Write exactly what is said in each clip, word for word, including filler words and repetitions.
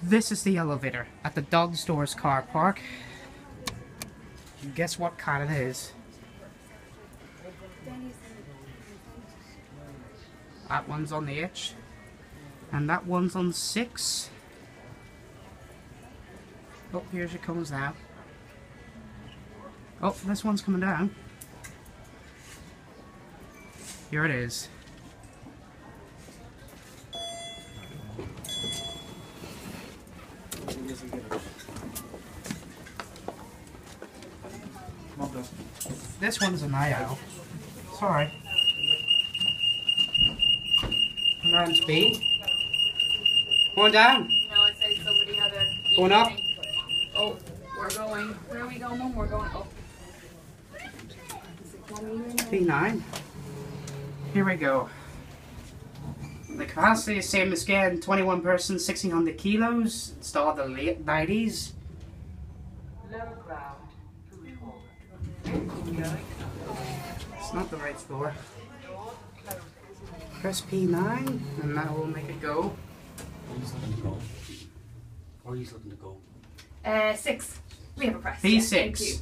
This is the elevator at the Dog Stores car park. And guess what kind it is? That one's on the H. And that one's on six. Oh, here she comes now. Oh, this one's coming down. Here it is. This one's an I L. Sorry. Nine speed. Going down. No, it says somebody had a... Going up. Oh, we're going... Where are we going, Mum? We're going up. P nine. Here we go. The capacity is same as again, twenty-one persons, sixteen hundred kilos. Installed in the late nineties. Level ground. It's not the right floor. Press P nine and that will make it go. Are you looking to go? Or are you looking to go? Uh, six. We have a press. P Yeah, six. thank you.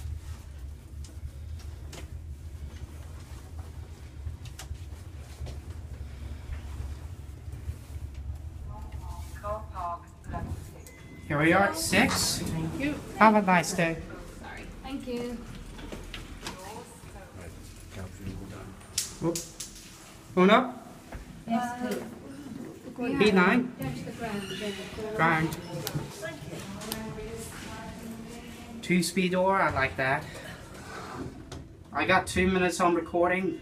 Car park. Level six. Here we are at six. Thank you. Have a nice day. Sorry. Thank you. Oop. Going up. Yes, please. P nine. Down to the ground. Then go Ground. Two speed door, I like that. I got two minutes on recording.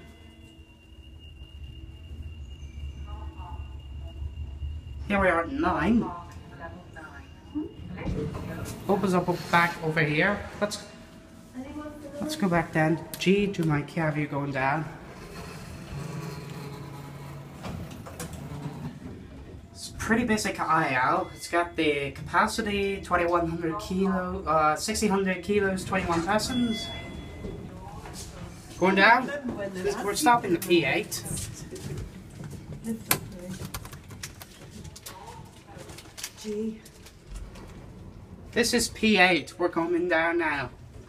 Here we are at nine. Park. Level nine. Opens up back over here. Let's let's go back then. G to my cavity going down. It's pretty basic I L. It's got the capacity twenty-one hundred kilo, uh, sixteen hundred kilos, twenty-one persons. Going down. We're stopping the P eight. G. This is P eight. We're coming down now.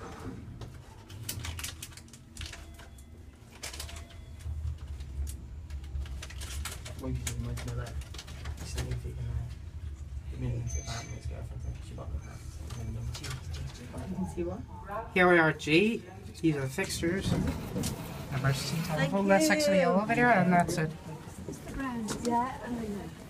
What you doing with my left? She's only taking a minute to five minutes girlfriend. She bought the house. You can see what? Here we are at G. These are the fixtures. Emergency telephone. That's actually the elevator, and that's it. Yeah, I know.